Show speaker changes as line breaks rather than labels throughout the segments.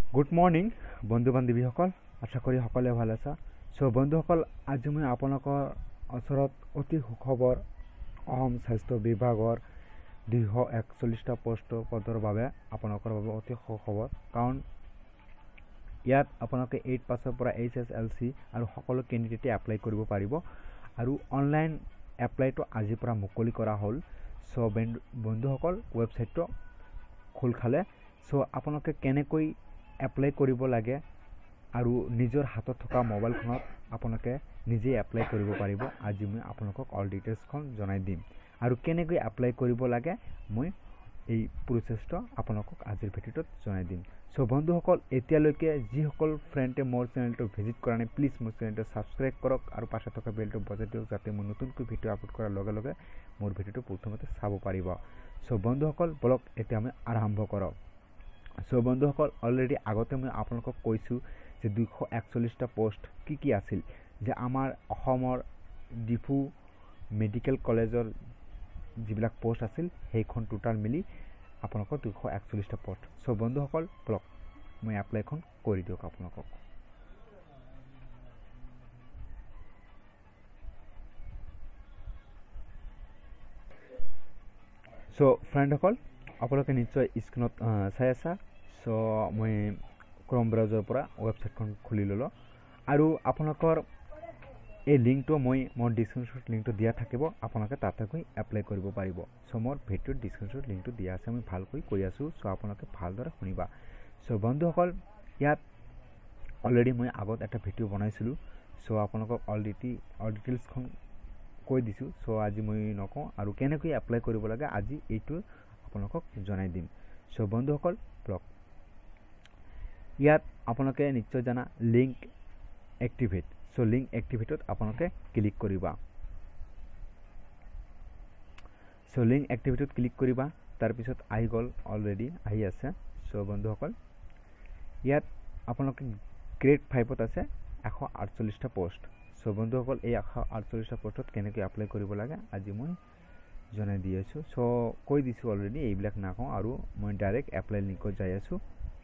Good morning বন্ধু বান্ধৱীসকল, আশা কৰি সকলোৱে ভাল আছা। বন্ধুসকল, আজি মই আপোনালোকৰ ওচৰত অতি সুখবৰ অসম স্বাস্থ্য বিভাগৰ 241টা পদৰ বাবে আপোনালোকৰ বাবে অতি সুখবৰ, কাৰণ ইয়াত আপোনালোকে 8 পাছৰ পৰা HSLC আৰু সকলো কেণ্ডিডেটে এপ্লাই কৰিব পাৰিব আৰু অনলাইন এপ্লাইটো আজিৰ পৰা মুকলি কৰা হ'ল। বন্ধুসকল, ৱেবছাইটটো খোল খালে। আপোনালোকে কেনেকৈ এপ্লাই কৰিব লাগে আৰু নিজৰ হাতত থকা মোবাইলখনত আপোনালোকে নিজে এপ্লাই কৰিব পাৰিব। আজি মই আপোনালোকক অল ডিটেইলছখন জনাই দিম আৰু কেনেকৈ এপ্লাই কৰিব লাগে মই এই প্ৰচেছটো আপোনালোকক আজিৰ ভিডিঅ'টোত জনাই দিম। বন্ধুসকল, এতিয়ালৈকে যিসকল ফ্ৰেণ্ডে মোৰ চেনেলটো ভিজিট কৰা নাই, প্লিজ মোৰ চেনেলটো ছাবস্ক্ৰাইব কৰক আৰু পাছত থকা বেলটো বজাই দিয়ক, যাতে মই নতুনকৈ ভিডিঅ' আপলোড কৰাৰ লগে লগে মোৰ ভিডিঅ'টো প্ৰথমতে চাব পাৰিব। বন্ধুসকল, বলক এতিয়া আমি আৰম্ভ কৰোঁ। বন্ধুসকল, অলৰেডি আগতে মই আপোনালোকক কৈছোঁ যে 241টা পোষ্ট কি আছিল, যে আমাৰ অসমৰ ডিফু মেডিকেল কলেজৰ যিবিলাক পোষ্ট আছিল সেইখন টোটাল মিলি আপোনালোকৰ 241টা পোষ্ট। বন্ধুসকল, বলক মই এপ্লাইখন কৰি দিয়ক আপোনালোকক। ফ্ৰেণ্ডসকল, আপোনালোকে নিশ্চয় স্ক্ৰীনত চাই আছা। মই ক্ৰম ব্ৰাউজাৰৰ পৰা ৱেবছাইটখন খুলি ল'লোঁ আৰু আপোনালোকৰ এই লিংকটো মই মোৰ ডিছক্ৰিপশ্যনত লিংকটো দিয়া থাকিব, আপোনালোকে তাতে গৈ এপ্লাই কৰিব পাৰিব। মোৰ ভিডিঅ'ৰ ডিছক্ৰিপশ্যনত লিংকটো দিয়া আছে, মই ভালকৈ কৈ আছোঁ, আপোনালোকে ভালদৰে শুনিবা। বন্ধুসকল, ইয়াত অলৰেডি মই আগত এটা ভিডিঅ' বনাইছিলোঁ, আপোনালোকক অল ডিটেইলছখন কৈ দিছোঁ। আজি মই নকওঁ আৰু কেনেকৈ এপ্লাই কৰিব লাগে, আজি এইটো আপোনালোকক জনাই দিম। বন্ধুসকল, ব্লগ ইয়াত আপোনালোকে নিশ্চয় জানা লিংক এক্টিভেট। লিংক এক্টিভেটত আপোনালোকে ক্লিক কৰিবা। লিংক এক্টিভেটত ক্লিক কৰিবা, তাৰপিছত আহি গ'ল, অলৰেডি আহি আছে। বন্ধুসকল, ইয়াত আপোনালোকে গ্ৰেড 5ত আছে 148টা পোষ্ট। বন্ধুসকল, এই 148টা পোষ্টত কেনেকৈ এপ্লাই কৰিব লাগে আজি মই জনাই দি আছোঁ। কৈ দিছোঁ অলৰেডি, এইবিলাক নাকওঁ আৰু মই ডাইৰেক্ট এপ্লাই লিংকত যাই আছোঁ।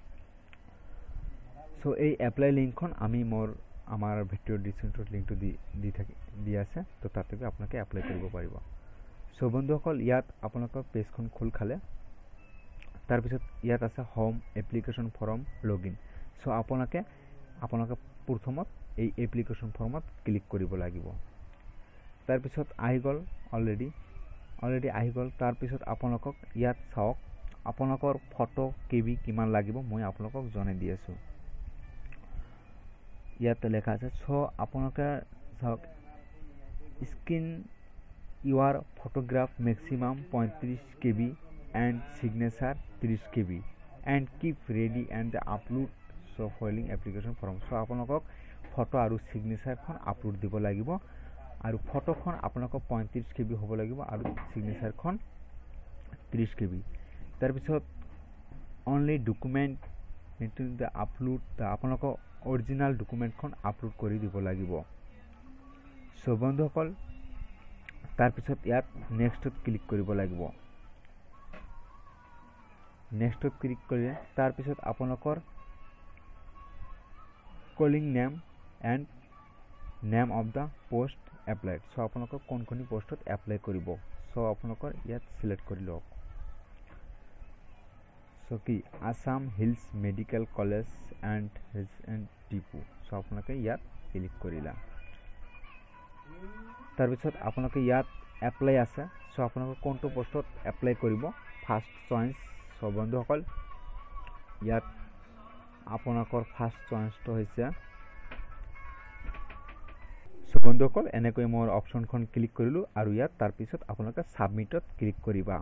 এই এপ্লাই লিংকখন আমি আমাৰ ভিডিঅ'ৰ ডিছক্ৰিপশ্যনত লিংকটো দি আছে, তাতে গৈ আপোনালোকে এপ্লাই কৰিব পাৰিব। বন্ধুসকল, ইয়াত আপোনালোকৰ পেজখন খোল খালে, তাৰপিছত ইয়াত আছে হোম এপ্লিকেশ্যন ফৰ্ম লগইন। আপোনালোকে প্ৰথমত এই এপ্লিকেশ্যন ফৰ্মত ক্লিক কৰিব লাগিব। তাৰপিছত আহি গ'ল, অলৰেডি আহি গ'ল। তাৰপিছত আপোনালোকক ইয়াত চাওক, আপোনালোকৰ ফটো KB কিমান লাগিব মই আপোনালোকক জনাই দি আছোঁ। ইয়াত লেখা আছে, আপোনালোকে চাওক, screen your photograph maximum 35 KB and signature 30 KB and keep ready and upload filing application form. আপোনালোকক ফটো আৰু চিগনেচাৰখন আপলোড দিব লাগিব আৰু ফটোখন আপোনালোকৰ 35 KB হ'ব লাগিব আৰু চিগনেচাৰখন 30 KB। তাৰপিছত অনলি ডকুমেণ্ট আপলোড, আপোনালোকৰ অৰিজিনেল ডকুমেণ্টখন আপলোড কৰি দিব লাগিব। বন্ধুসকল, তাৰপিছত ইয়াত নেক্সটত ক্লিক কৰিব লাগিব। নেক্সটত ক্লিক কৰিলে তাৰপিছত আপোনালোকৰ calling name and name of the post applied. আপোনালোকৰ কোনখিনি পোষ্টত এপ্লাই কৰিব, আপোনালোকৰ ইয়াত চিলেক্ট কৰি লওক। কি Assam hills medical college and ডিপু। আপোনালোকে ইয়াত ক্লিক কৰিলা। তাৰপিছত আপোনালোকে ইয়াত এপ্লাই আছে, আপোনালোকে কোনটো পোষ্টত এপ্লাই কৰিব, ফাৰ্ষ্ট চইচ। বন্ধুসকল, ইয়াত আপোনালোকৰ ফাৰ্ষ্ট চইচটো হৈছে। বন্ধুসকল, এনেকৈ মোৰ অপশ্যনখন ক্লিক কৰিলোঁ আৰু ইয়াত তাৰপিছত আপোনালোকে ছাবমিটত ক্লিক কৰিবা।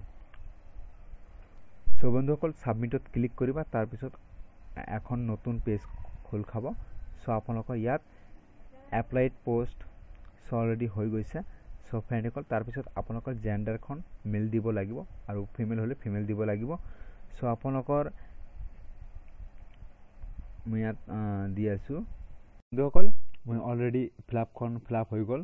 বন্ধুসকল, ছাবমিটত ক্লিক কৰিবা, তাৰপিছত এখন নতুন পেজ খোল খাব। আপোনালোকৰ ইয়াত এপ্লাইড পোষ্ট অলৰেডি হৈ গৈছে। ফ্ৰেণ্ডসকল, তাৰপিছত আপোনালোকৰ জেণ্ডাৰখন মেল দিব লাগিব আৰু ফিমেল হ'লে ফিমেল দিব লাগিব। আপোনালোকৰ মই ইয়াত দি আছোঁ। বন্ধুসকল, মই অলৰেডি ফিল আপ হৈ গ'ল।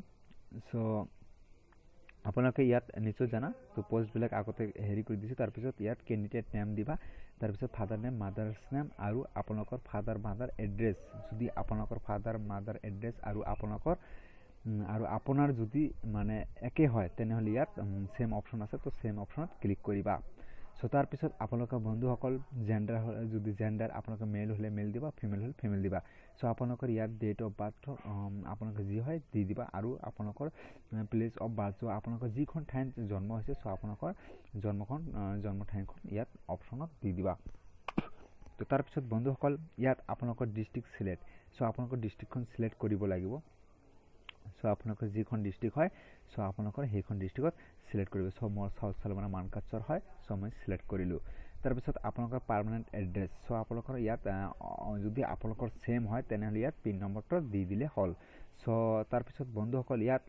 আপোনালোকে ইয়াত নিশ্চয় জানা, পোষ্টবিলাক আগতে হেৰি কৰি দিছোঁ। তাৰপিছত ইয়াত কেণ্ডিডেট নেম দিবা, তাৰপিছত ফাদাৰ নেম মাদাৰ্ছ নেম আৰু আপোনালোকৰ ফাদাৰ মাদাৰ এড্ৰেছ যদি আপোনালোকৰ ফাদাৰ মাদাৰ এড্ৰেছ আৰু আপোনালোকৰ আৰু আপোনাৰ যদি মানে একে হয় তেনেহ'লে ইয়াত সেম অপশ্যন আছে তো সেম অপশ্যনত ক্লিক কৰিবা চ' তাৰপিছত আপোনালোকৰ বন্ধুসকল জেণ্ডাৰ যদি জেণ্ডাৰ আপোনালোকৰ মেল হ'লে মেল দিবা ফিমেল হ'লে ফিমেল দিবা চ' আপোনালোকৰ ইয়াত ডেট অফ বাৰ্থ আপোনালোকে যি হয় দি দিবা আৰু আপোনালোকৰ প্লেচ অফ বাৰ্থ চ' আপোনালোকৰ যিখন ঠাইত জন্ম হৈছে চ' আপোনালোকৰ জন্ম ঠাইখন ইয়াত অপশ্যনত দি দিবা তো তাৰপিছত বন্ধুসকল ইয়াত আপোনালোকৰ ডিষ্ট্ৰিক্ট চিলেক্ট চ' আপোনালোকৰ ডিষ্ট্ৰিক্টখন চিলেক্ট কৰিব লাগিব চ' আপোনালোকৰ যিখন ডিষ্ট্ৰিক্ট হয় চ' আপোনালোকৰ সেইখন ডিষ্ট্ৰিক্টত চিলেক্ট কৰিব চ' মোৰ চাউথ চালমাৰা মানকাচৰ হয় চ' মই চিলেক্ট কৰিলোঁ তাৰপিছত আপোনালোকৰ পাৰ্মানেণ্ট এড্ৰেছ চ' আপোনালোকৰ ইয়াত যদি আপোনালোকৰ ছেম হয় তেনেহ'লে ইয়াত পিন নম্বৰটো দি দিলে হ'ল চ' তাৰপিছত বন্ধুসকল ইয়াত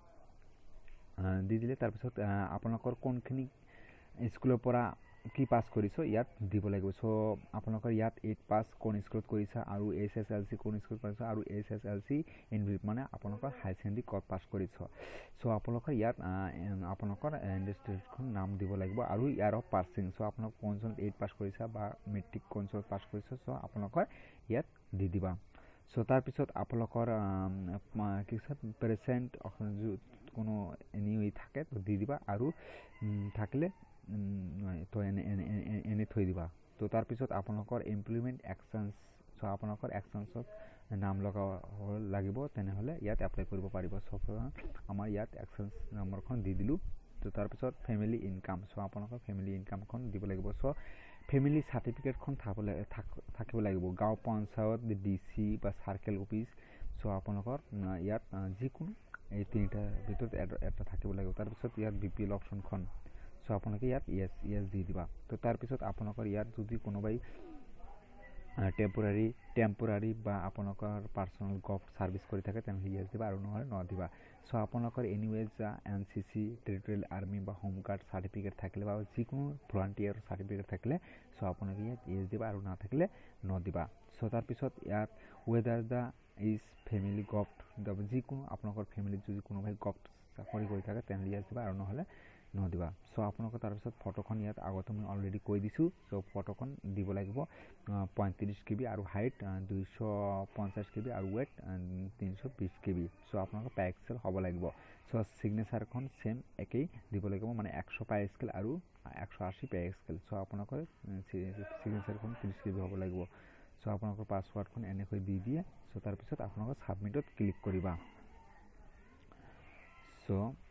দি দিলে তাৰপিছত আপোনালোকৰ কোনখিনি স্কুলৰ পৰা কি পাছ কৰিছ ইয়াত দিব লাগিব চ' আপোনালোকৰ ইয়াত 8 পাছ কোন স্কুলত কৰিছা আৰু SSLC কোন স্কুলত কৰিছা আৰু SSLC ইন মানে আপোনালোকৰ হাই ছেকেণ্ডেৰী ক'ত পাছ কৰিছ চ' আপোনালোকৰ ইয়াত আপোনালোকৰ ইণ্ডাষ্ট্ৰীখন নাম দিব লাগিব আৰু ইয়াৰ অফ পাছিং চ' আপোনালোক কোন চনত 8 পাছ কৰিছা বা মেট্ৰিক কোন চনত পাছ কৰিছা চ' আপোনালোকৰ ইয়াত দি দিবা চ' তাৰপিছত আপোনালোকৰ কি প্ৰেজেণ্ট কোনো এনি থাকে তো দি দিবা আৰু থাকিলে তো এনে থৈ দিবা তো তাৰপিছত আপোনালোকৰ এমপ্লয়মেণ্ট এক্সচেঞ্জ চ' আপোনালোকৰ এক্সচেঞ্জত নাম লগাব লাগিব তেনেহ'লে ইয়াত এপ্লাই কৰিব পাৰিব চ' আমাৰ ইয়াত এক্সচেঞ্জ নম্বৰখন দি দিলোঁ তো তাৰপিছত ফেমিলি ইনকাম চ' আপোনালোকৰ ফেমিলি ইনকামখন দিব লাগিব চ' ফেমিলি চাৰ্টিফিকেটখন থাকিব লাগিব গাঁও পঞ্চায়ত DC বা চাৰ্কেল অফিচ চ' আপোনালোকৰ ইয়াত যিকোনো এই তিনিটাৰ ভিতৰত এটা থাকিব লাগিব তাৰপিছত ইয়াত BPL অপশ্যনখন চ' আপোনালোকে ইয়াত ইয়েছ দি দিবা তো তাৰপিছত আপোনালোকৰ ইয়াত যদি কোনোবাই টেম্পৰাৰী বা আপোনালোকৰ পাৰ্চনেল গভ ছাৰ্ভিচ কৰি থাকে তেনেহ'লে ইয়েছ দিবা আৰু নহ'লে নদিবা চ' আপোনালোকৰ এনিৱেজ NCC টেৰিটৰিয়েল আৰ্মি বা হোম গাৰ্ড চাৰ্টিফিকেট থাকিলে বা যিকোনো ভলাণ্টিয়াৰ চাৰ্টিফিকেট থাকিলে চ' আপোনালোকে ইয়াত ইয়েছ দিবা আৰু নাথাকিলে নদিবা চ' তাৰপিছত ইয়াত ৱেডাৰ দ্য ইজ ফেমিলি গভ যিকোনো আপোনালোকৰ ফেমিলিত যদি কোনোবাই গভ চাকৰি কৰি থাকে তেনেহ'লে ইয়েছ দিবা আৰু নহ'লে নদিবা চ' আপোনালোকৰ তাৰপিছত ফটোখন ইয়াত আগতে মই অলৰেডি কৈ দিছোঁ চ' ফটোখন দিব লাগিব 35 KB আৰু হাইট 250 KB আৰু ৱেট 320 KB চ' আপোনালোকৰ পাইক্সেল হ'ব লাগিব চ' চিগনেচাৰখন ছেম একেই দিব লাগিব মানে 100 পাইক্সেল আৰু 180 পাইক্সেল চ' আপোনালোকৰ চিগনেচাৰখন 30 KB হ'ব লাগিব চ' আপোনালোকৰ পাছৱাৰ্ডখন এনেকৈ দি দিয়ে চ' তাৰপিছত আপোনালোকৰ ছাবমিটত ক্লিক কৰিবা চ'